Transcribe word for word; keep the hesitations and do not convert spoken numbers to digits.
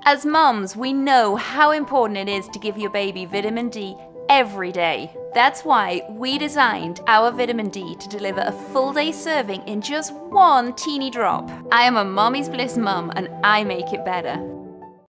As mums, we know how important it is to give your baby vitamin D every day. That's why we designed our vitamin D to deliver a full day serving in just one teeny drop. I am a Mommy's Bliss mum and I make it better.